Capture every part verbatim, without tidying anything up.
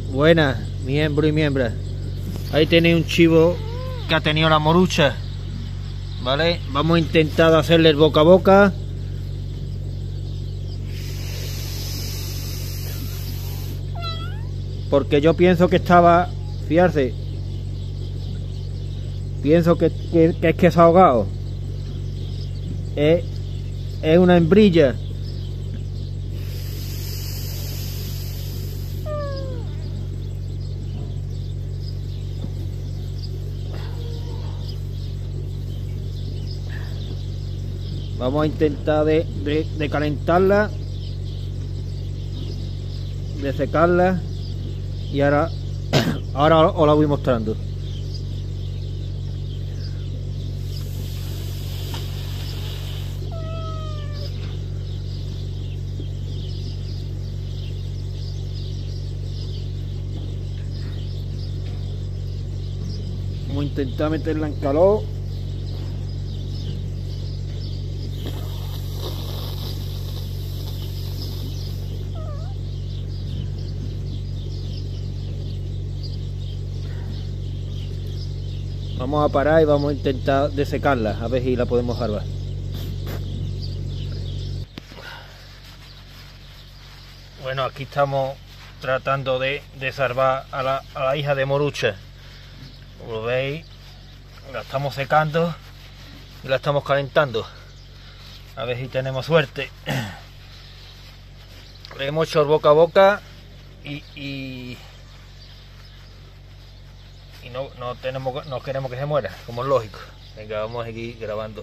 Buenas, miembro y miembros. Ahí tenéis un chivo que ha tenido la morucha. ¿Vale? Vamos a intentar hacerle el boca a boca. Porque yo pienso que estaba... Fiarse. Pienso que, que, que es que se ha ahogado. Es, es una hembrilla. Vamos a intentar de, de, de calentarla, de secarla, y ahora, ahora os la voy mostrando. Vamos a intentar meterla en calor. Vamos a parar y vamos a intentar desecarla, a ver si la podemos salvar. Bueno, aquí estamos tratando de, de salvar a la, a la hija de morucha. Como lo veis, la estamos secando y la estamos calentando. A ver si tenemos suerte. Le hemos hecho el boca a boca y... y Y no, no, tenemos, no queremos que se muera, como es lógico. Venga, vamos a seguir grabando.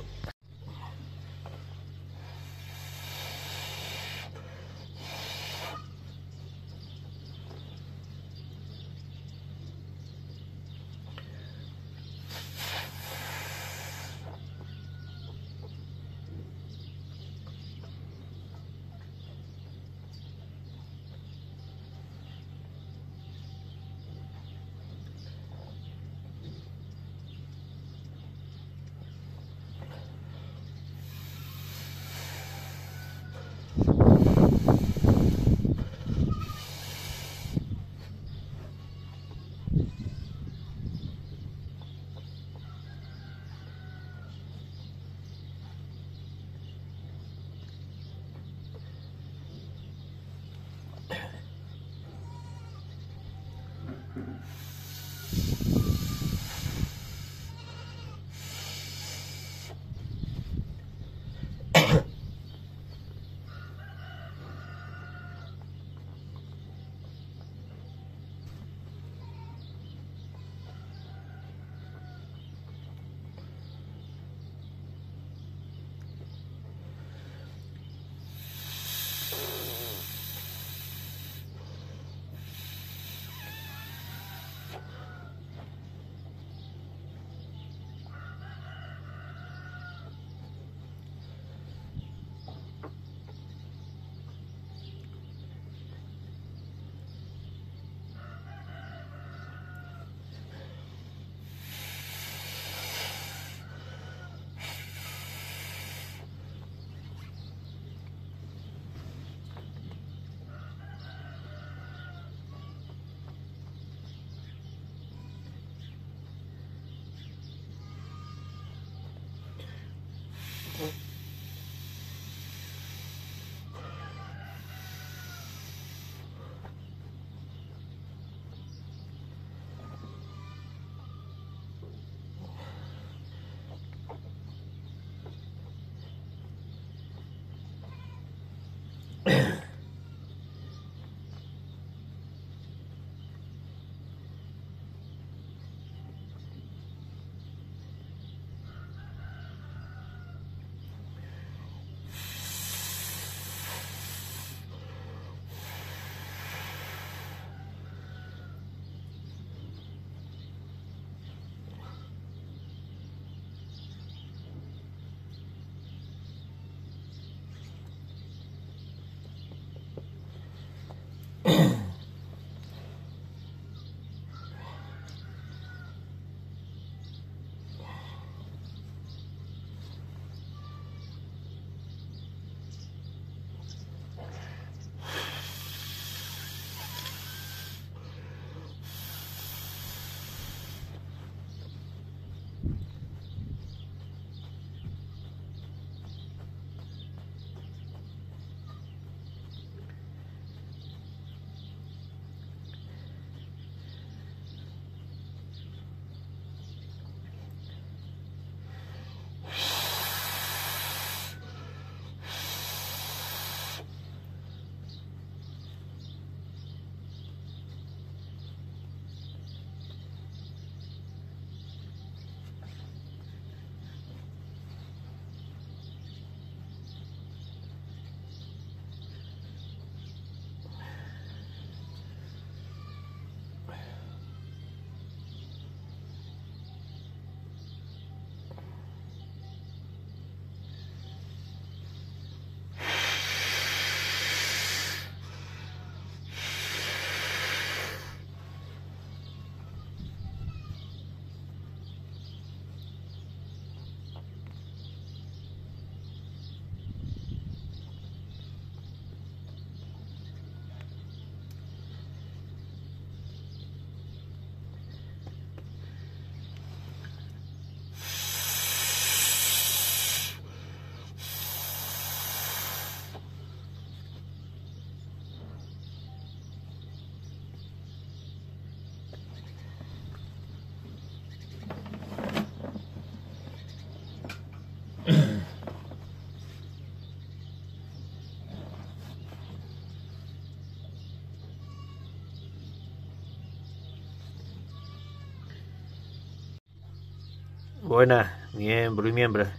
Buenas, miembros y miembros.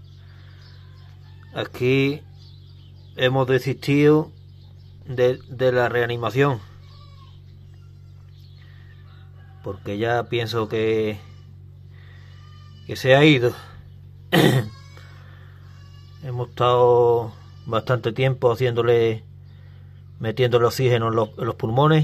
Aquí hemos desistido de, de la reanimación, porque ya pienso que, que se ha ido. Hemos estado bastante tiempo haciéndole, metiéndole oxígeno en los, en los pulmones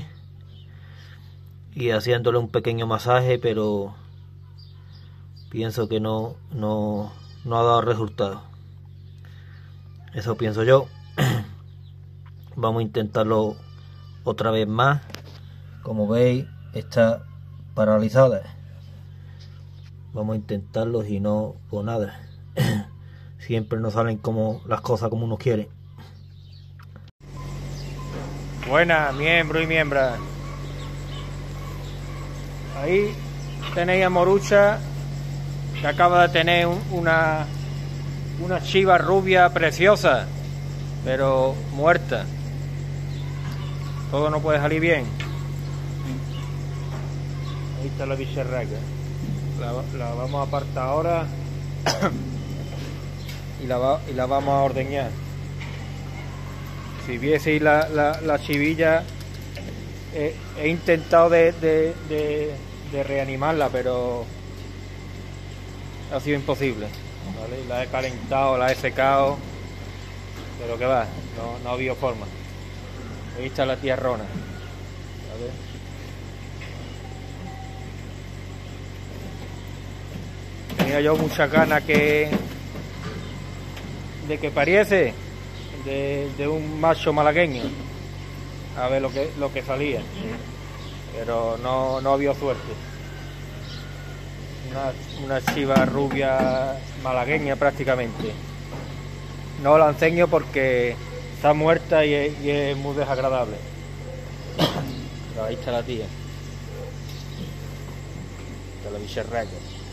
y haciéndole un pequeño masaje, pero pienso que no, no, no ha dado resultado. Eso pienso yo. Vamos a intentarlo otra vez más. Como veis, está paralizada. Vamos a intentarlo y no por nada. Siempre no salen como las cosas como uno quiere. Buenas, miembros y miembros. Ahí tenéis a Morucha, que acaba de tener un, una una chiva rubia preciosa, pero muerta. Todo no puede salir bien. Ahí está la bicharraca. La, la vamos a apartar ahora y, la va, y la vamos a ordeñar. Si vieseis la, la, la chivilla, eh, he intentado de, de, de, de reanimarla, pero ha sido imposible. ¿Vale? La he calentado, la he secado, pero que va, no, no ha habido forma. Ahí está la tierrona, ¿vale? Tenía yo muchas ganas que de que pariese de, de un macho malagueño, a ver lo que lo que salía, pero no, no había suerte. Una, una chiva rubia malagueña prácticamente. No la enseño porque está muerta y es, y es muy desagradable. Pero ahí está la tía. De la bicharraca.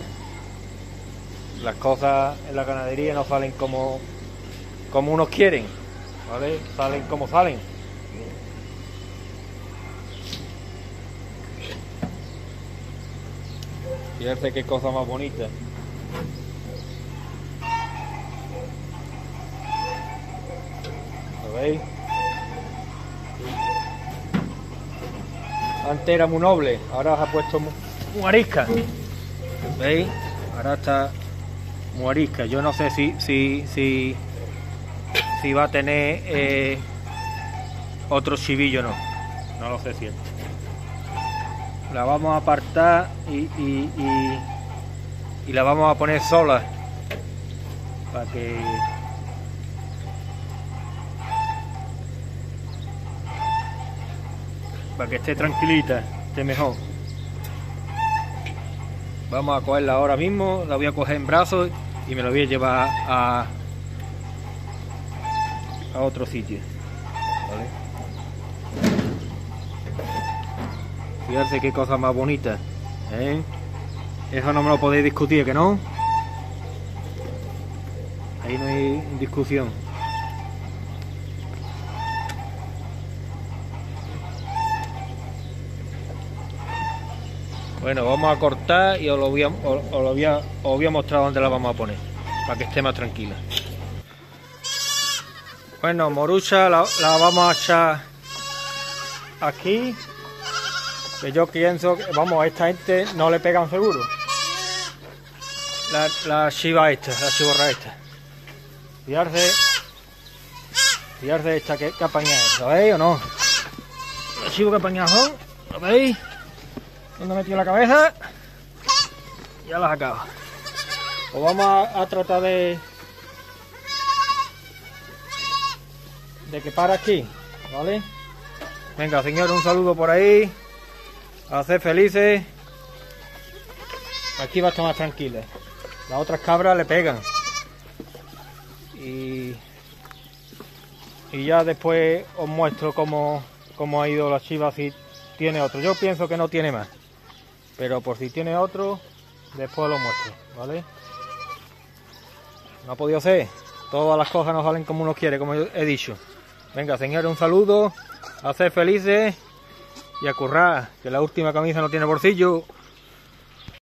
Las cosas en la ganadería no salen como, como unos quieren, ¿vale? Salen como salen. Fíjate qué cosa más bonita. ¿Lo veis? Antes era muy noble, ahora se ha puesto muy, muy arisca. ¿Veis? Ahora está muy arisca. Yo no sé si si si, si va a tener eh, otro chivillo o no. No lo sé si es. La vamos a apartar y, y, y, y la vamos a poner sola para que para que esté tranquilita, esté mejor. Vamos a cogerla ahora mismo, la voy a coger en brazos y me la voy a llevar a, a otro sitio, ¿vale? Fíjense qué cosa más bonita, ¿eh? Eso no me lo podéis discutir, ¿que no? Ahí no hay discusión. Bueno, vamos a cortar y os lo voy a, os, os lo voy a, os voy a mostrar dónde la vamos a poner, para que esté más tranquila. Bueno, Morucha la, la vamos a echar aquí. Que yo pienso que, vamos, a esta gente no le pegan seguro. La, la chiva esta, la chivorra esta. Fijarse, fijarse esta que, que apañada, ¿lo veis o no? La chivo que apañada son, ¿lo veis? Donde metió la cabeza, ya la acabo. Pues vamos a, a tratar de de que para aquí, ¿vale? Venga, señor, un saludo por ahí. A ser felices. Aquí va a estar más tranquila. Las otras cabras le pegan. Y, y ya después os muestro cómo, cómo ha ido la chiva, si tiene otro. Yo pienso que no tiene más, pero por si tiene otro, después lo muestro, ¿vale? No ha podido ser. Todas las cosas no salen como uno quiere, como he dicho. Venga, señores, un saludo. A ser felices. Y a currar, que la última camisa no tiene bolsillo.